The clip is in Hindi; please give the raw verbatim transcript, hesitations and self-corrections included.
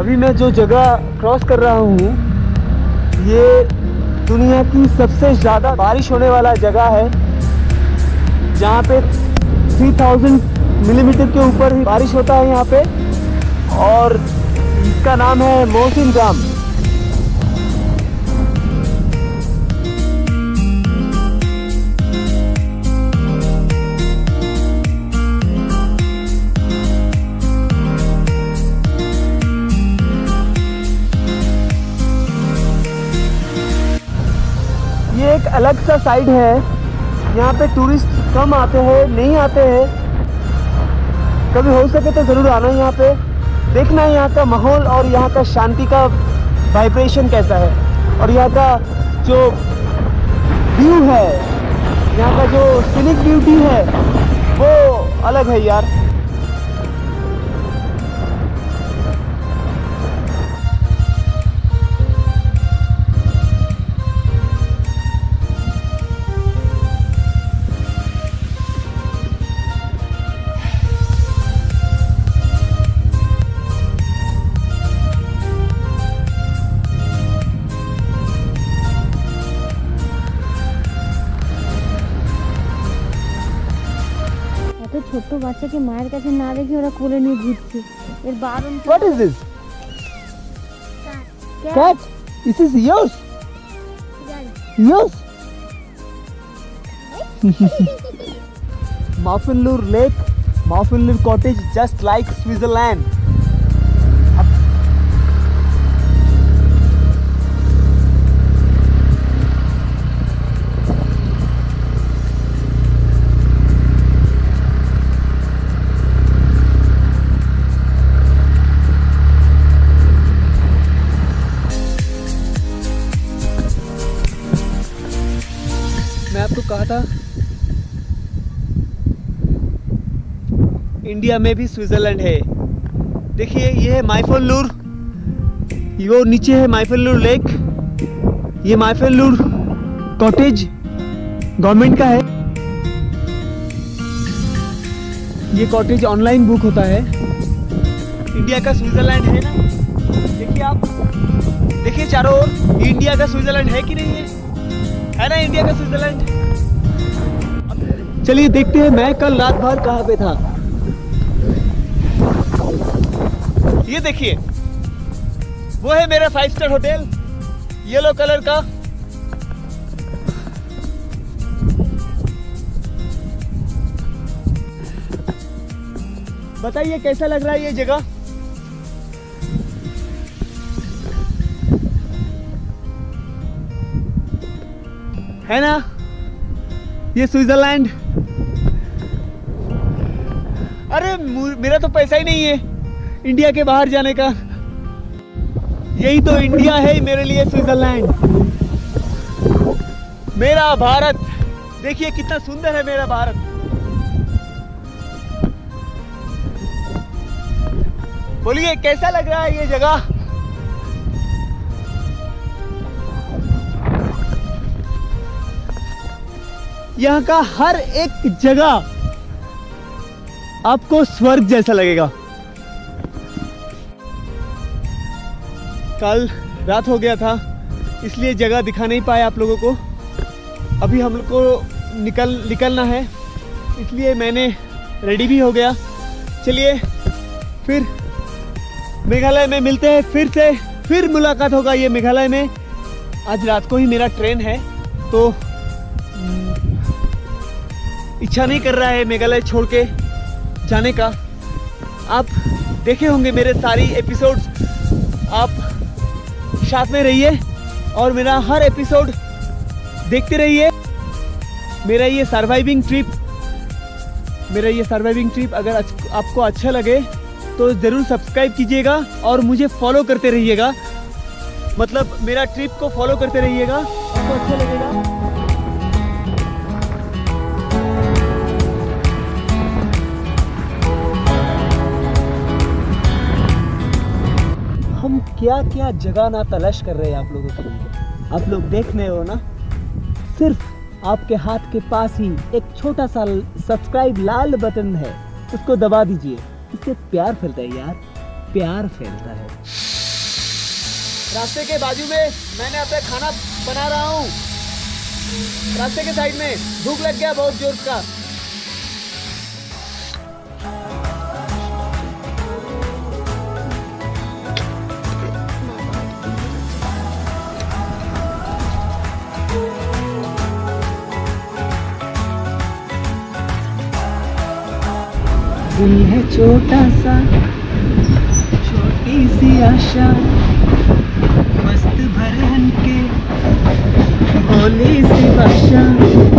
अभी मैं जो जगह क्रॉस कर रहा हूँ ये दुनिया की सबसे ज़्यादा बारिश होने वाला जगह है, जहाँ पे तीन हज़ार मिलीमीटर के ऊपर ही बारिश होता है यहाँ पे, और इसका नाम है मोहसिन गाम। ये एक अलग सा साइड है, यहाँ पे टूरिस्ट कम आते हैं, नहीं आते हैं। कभी हो सके तो ज़रूर आना यहाँ पे, देखना है यहाँ का माहौल और यहाँ का शांति का वाइब्रेशन कैसा है, और यहाँ का जो व्यू है, यहाँ का जो सीनिक ब्यूटी है वो अलग है यार। ছোট বাচ্চাকে মায়ের কাছে না রেখে ওরা কোলে নিয়ে ঘুরছে, এর বারণ। What is this? Cat. Cat? This is yours? Yours? Maufenloor Lake, Maufenloor Cottage, just like Switzerland. मैं आपको कहा था इंडिया में भी स्विट्जरलैंड है। देखिए ये है माइफेनलूर, वो नीचे है माइफेनलूर लेक, ये माइफेनलूर कॉटेज गवर्नमेंट का है। ये कॉटेज ऑनलाइन बुक होता है। इंडिया का स्विट्जरलैंड है ना, देखिए आप, देखिए चारों ओर, इंडिया का स्विट्जरलैंड है कि नहीं है, है ना इंडिया का स्विट्जरलैंड। चलिए देखते हैं मैं कल रात भर कहाँ पे था। ये देखिए वो है मेरा five star hotel, yellow colour का। बताइए कैसा लग रहा है ये जगह। है ना ये स्विट्जरलैंड। अरे मेरा तो पैसा ही नहीं है इंडिया के बाहर जाने का, यही तो इंडिया है मेरे लिए स्विट्जरलैंड। मेरा भारत देखिए कितना सुंदर है मेरा भारत। बोलिए कैसा लग रहा है ये जगह। यहाँ का हर एक जगह आपको स्वर्ग जैसा लगेगा। कल रात हो गया था इसलिए जगह दिखा नहीं पाए आप लोगों को। अभी हम लोग को निकल निकलना है, इसलिए मैंने रेडी भी हो गया। चलिए फिर मेघालय में मिलते हैं, फिर से फिर मुलाकात होगा ये मेघालय में। आज रात को ही मेरा ट्रेन है, तो इच्छा नहीं कर रहा है मेघालय छोड़ के जाने का। आप देखे होंगे मेरे सारी एपिसोड्स, आप साथ में रहिए और मेरा हर एपिसोड देखते रहिए। मेरा ये सर्वाइविंग ट्रिप मेरा ये सर्वाइविंग ट्रिप अगर आपको अच्छा लगे तो ज़रूर सब्सक्राइब कीजिएगा और मुझे फॉलो करते रहिएगा। मतलब मेरा ट्रिप को फॉलो करते रहिएगा, आपको अच्छा लगेगा। हम क्या क्या जगह ना तलाश कर रहे हैं आप लोगों के लिए। आप लोग देख रहे हो ना, सिर्फ आपके हाथ के पास ही एक छोटा सा सब्सक्राइब लाल बटन है, उसको दबा दीजिए। इससे प्यार फैलता है यार, प्यार फैलता है। रास्ते के बाजू में मैंने अपना खाना बना रहा हूँ। रास्ते के साइड में भूख लग गया बहुत जोर का। दिल है छोटा सा, छोटी सी आशा, मस्त भरन के भोली सी भाषा।